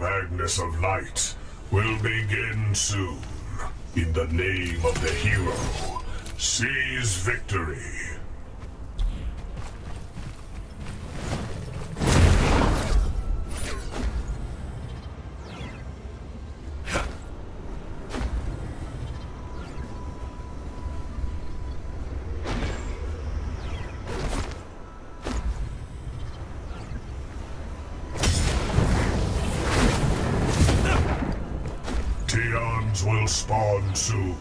Magnus of Light will begin soon. In the name of the hero, seize victory. Teons will spawn soon.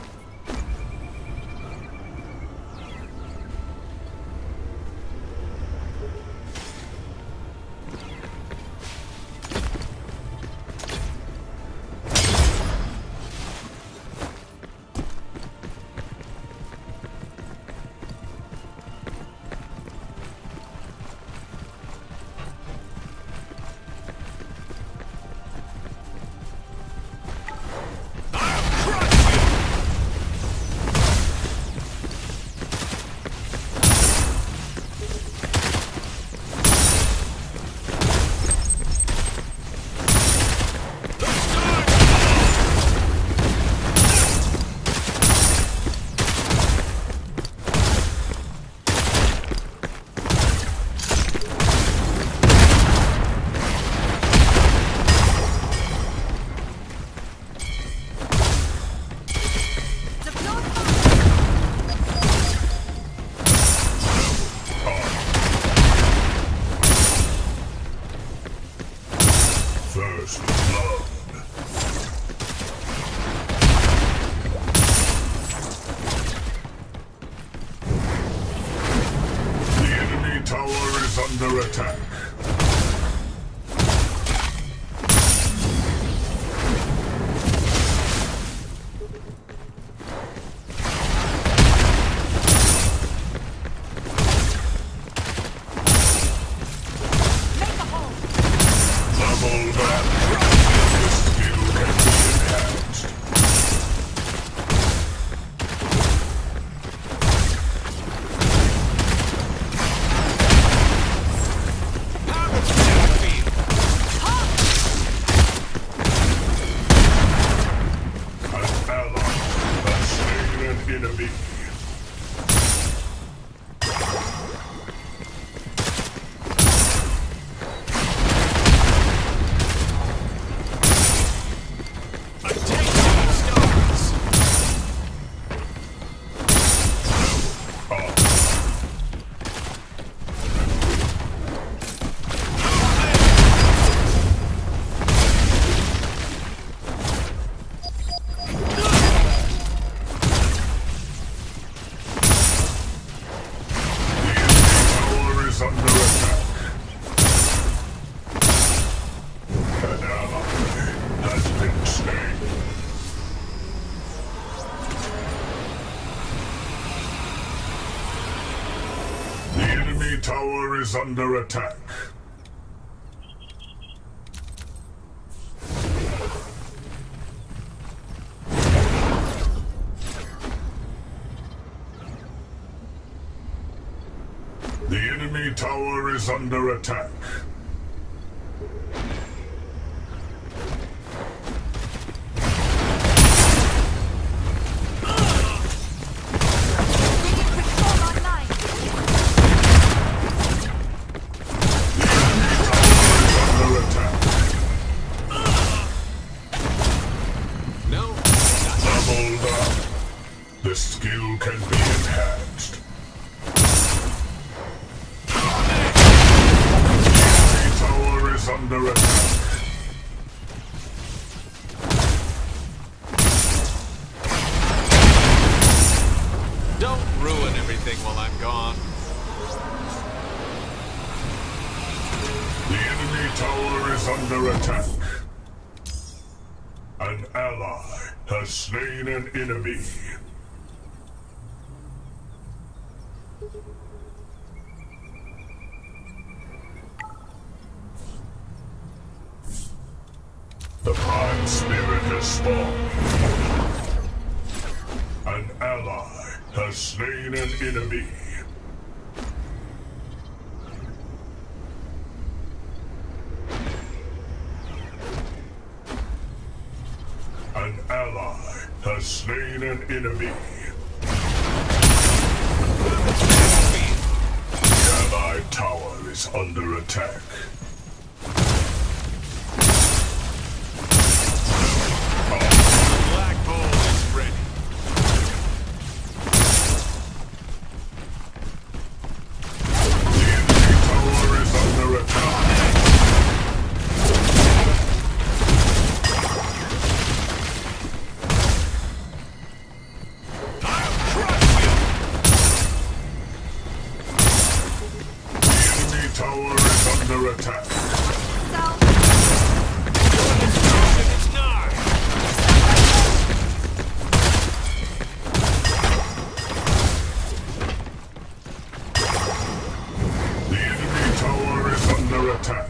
First blood. The enemy tower is under attack. Enemy. Tower is under attack. The enemy tower is under attack. The skill can be enhanced. The tower is under attack. Don't ruin everything while I'm gone. The enemy tower is under attack. An ally has slain an enemy. The Prime Spirit has spawned. An ally has slain an enemy. ally has slain an enemy. The allied tower is under attack. Black hole is ready. The enemy tower is under attack. Tower is under attack. It's nigh. The enemy tower is under attack.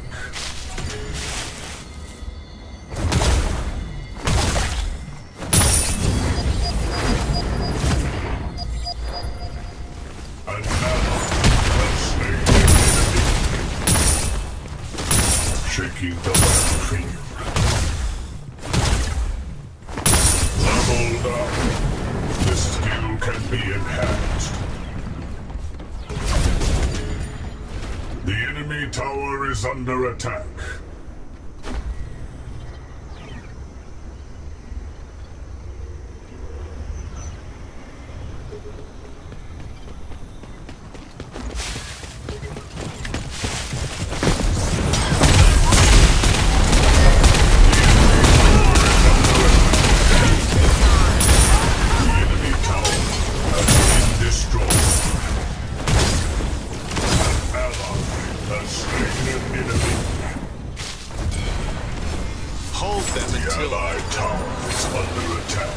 An ally has slain an enemy. Shaking the battlefield. Leveled up. This skill can be enhanced. The enemy tower is under attack. Hold them The until allied tower is under attack.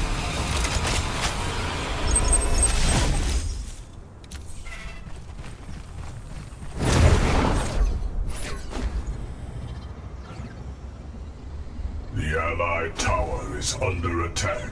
The allied tower is under attack.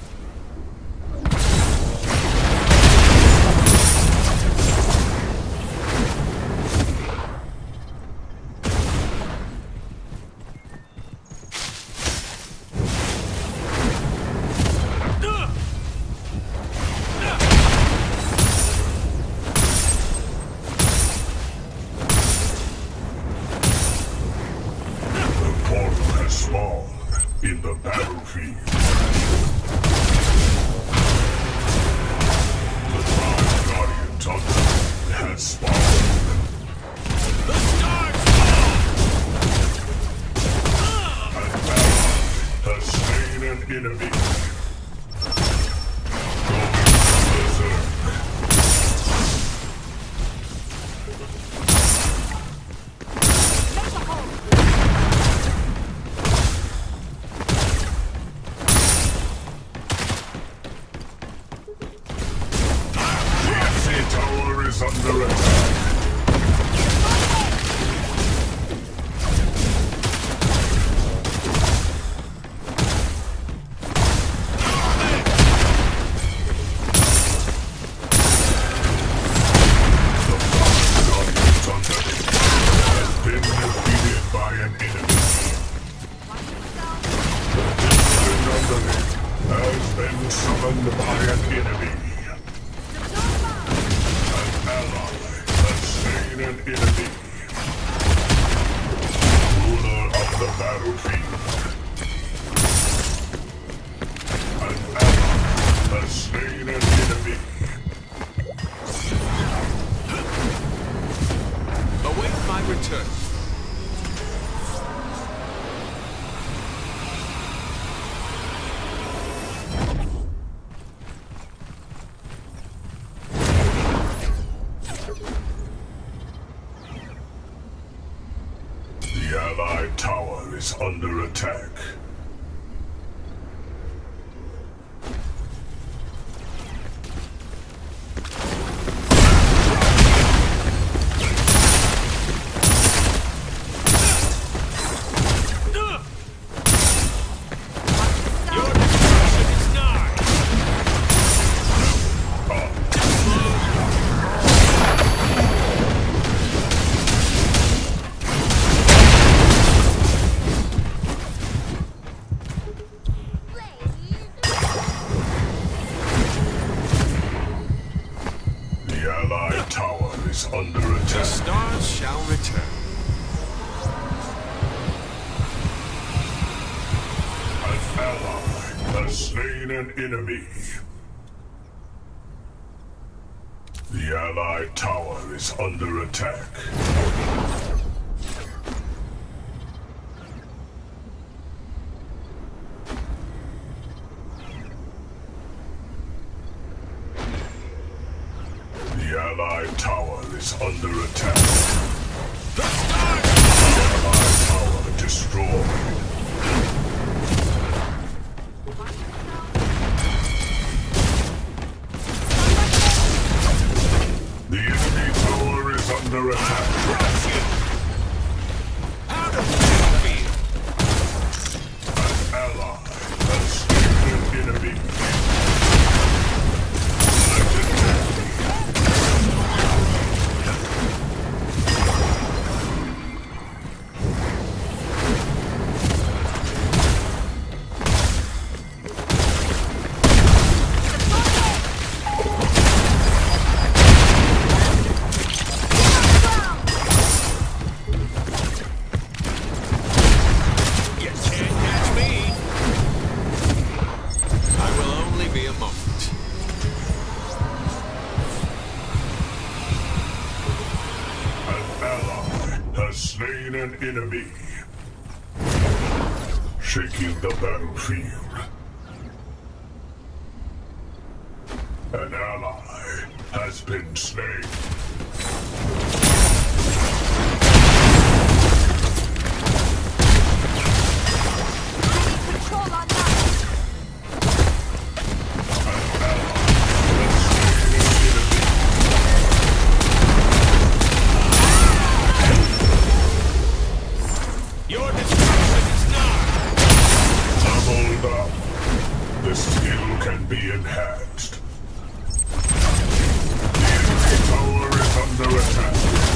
Spawn in the battlefield. The Prime Guardian Thunder has spawned. the stars fall. An ally has slain an enemy. Going berserk. The tower is under attack. The Guardian Thunder has been defeated by an enemy. The distant underling has been summoned by an enemy. An ally has slain an enemy. Ruler of the battlefield. An ally has slain an enemy. Await my return. The allied tower is under attack. Your destruction is nigh. under The attack. stars shall return. An ally has slain an enemy. The allied tower is under attack. The allied tower is under attack. The stars! The allied tower destroyed. The enemy tower is under attack. Crush you! Out of the field! An ally has slain an enemy. You can't catch me! I will only be a moment. An ally has slain an enemy. Shaking the battlefield. An ally has been slain. Control on that. An ally has slain an enemy. Your destruction is nigh! Leveled up. The skill can be enhanced. The enemy tower is under attack.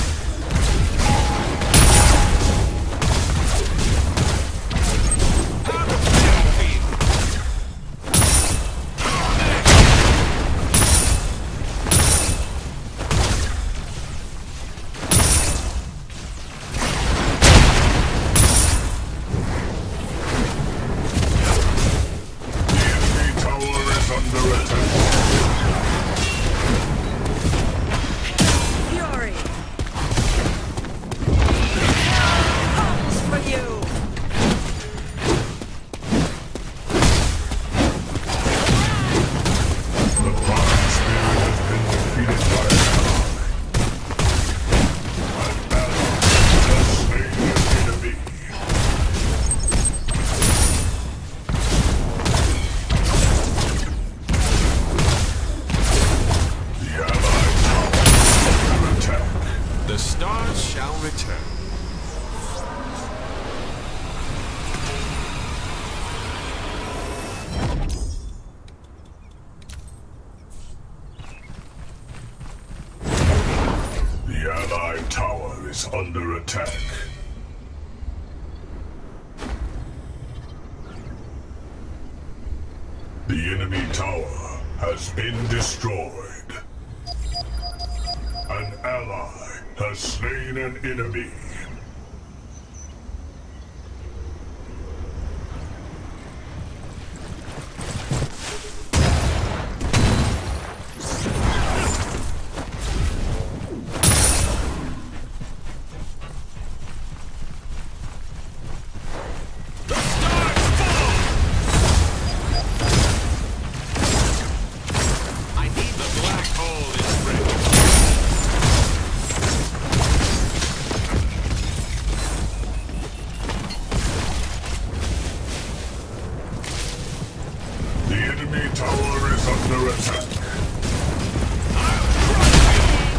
Out of the field! The enemy tower is under attack. Fury. Comes for you. The Prime Spirit has been defeated by an ally. An ally has slain an enemy. The allied tower is under attack. The stars shall return. The allied tower is under attack. The enemy tower has been destroyed. An ally has slain an enemy. The stars fall! I need the black hole is ready. The enemy tower is under attack. I'll crush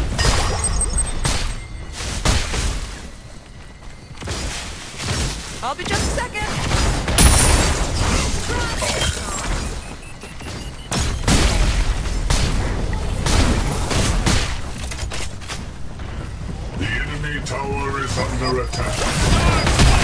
you! I'll be just a second. The enemy tower is under attack.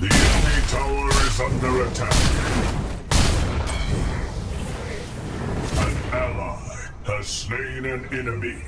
The enemy tower is under attack. An ally has slain an enemy.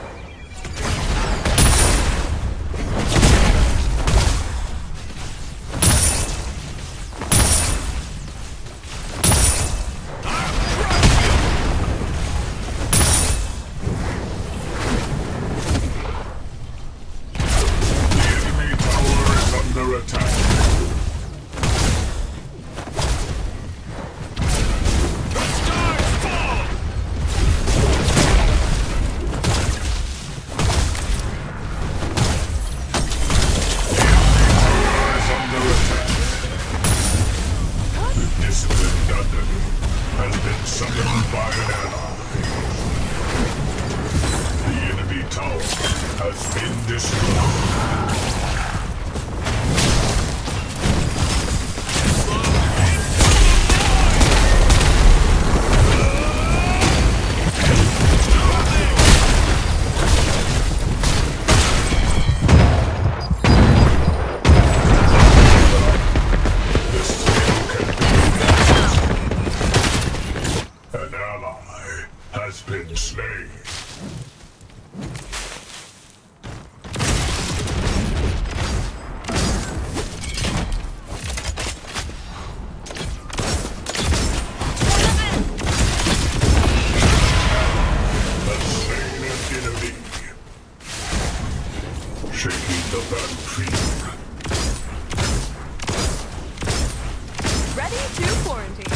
Ready to quarantine.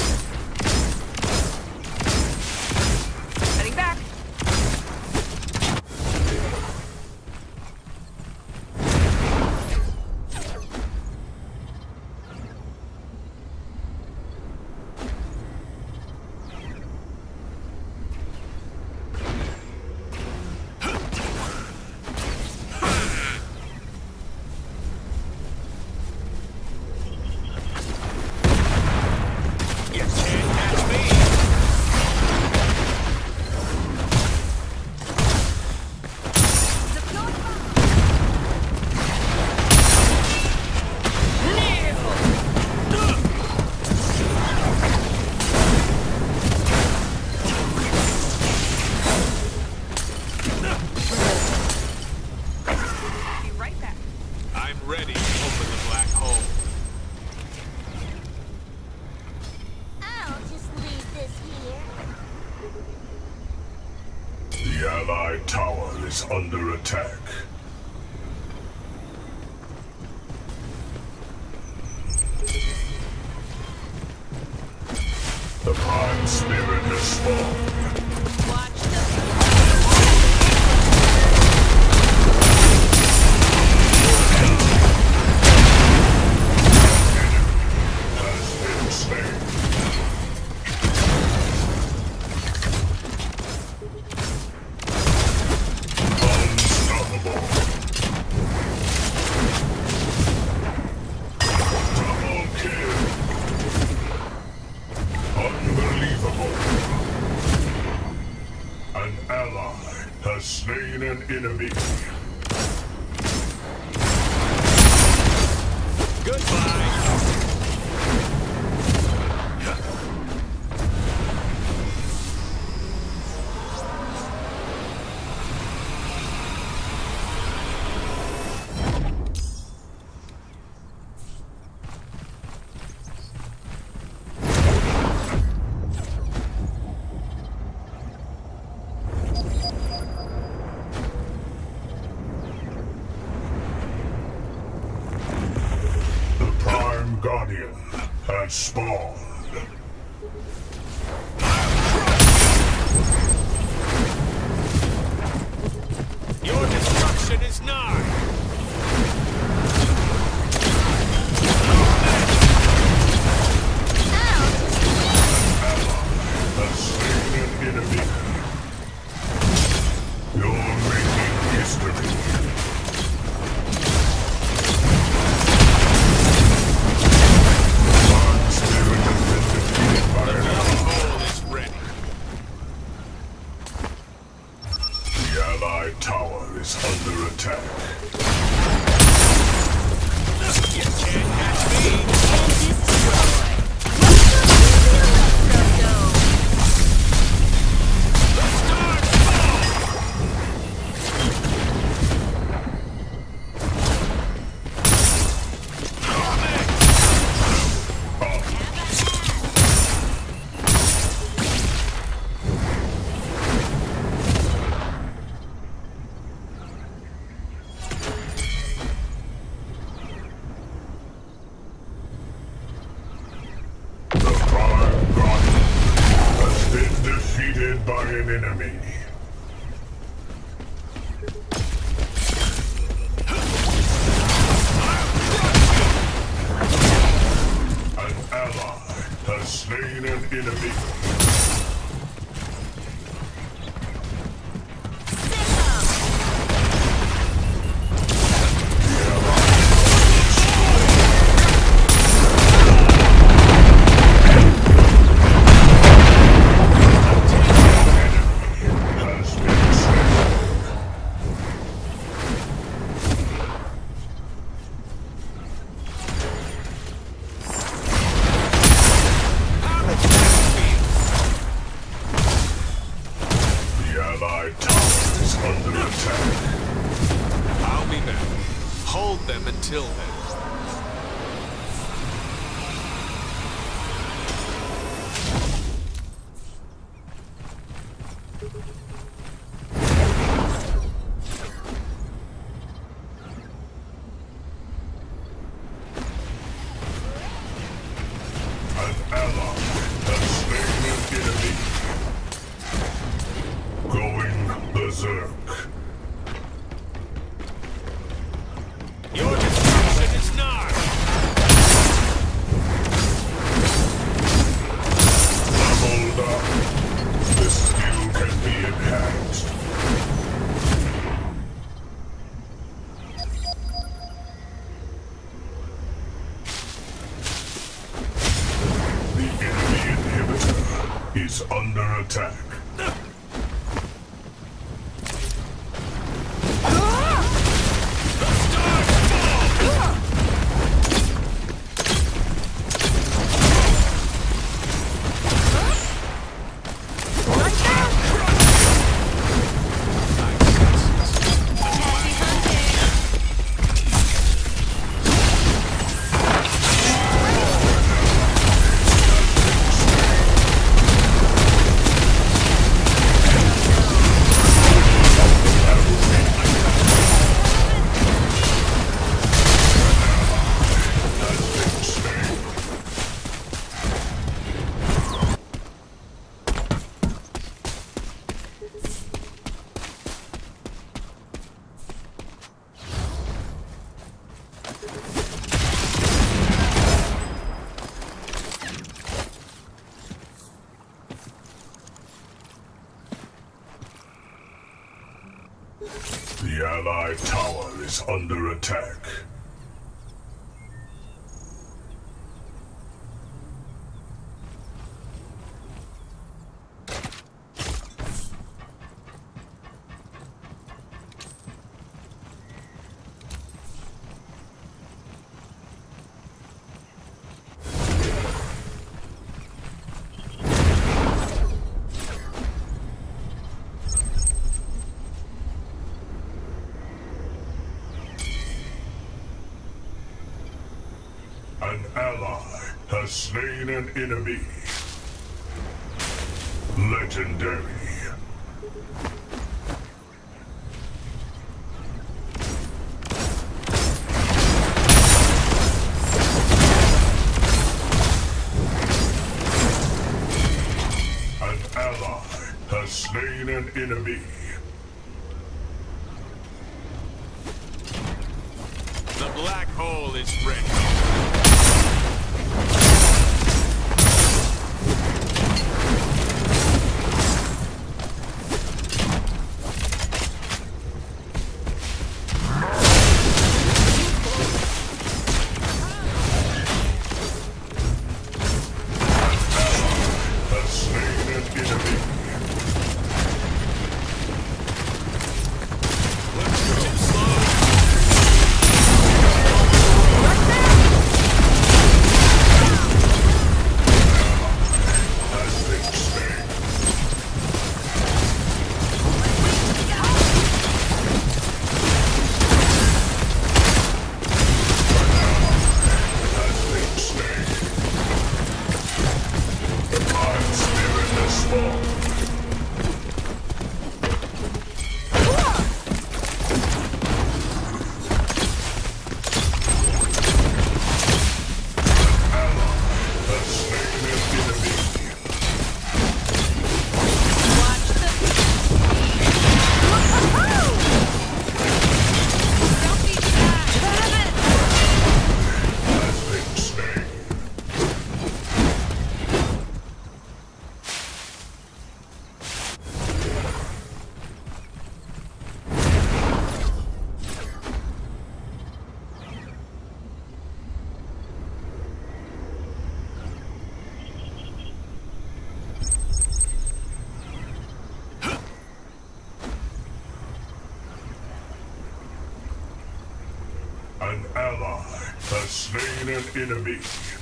Heading back. The Allied tower is under attack. The Prime Spirit has spawned. Watch this. Slain an enemy. Goodbye. Guardian has spawned. Your destruction is nigh. Has slain an enemy. You're making history. The Allied tower is under attack. enemy. An ally has slain an enemy. I'll be back. Hold them until then. An ally has slain an enemy. Going berserk. Your destruction is nigh! Leveled up. This skill can be enhanced. The enemy inhibitor is under attack. The Allied tower is under attack. An ally has slain an enemy. Legendary. An ally has slain an enemy. The black hole is ready. slain an enemy.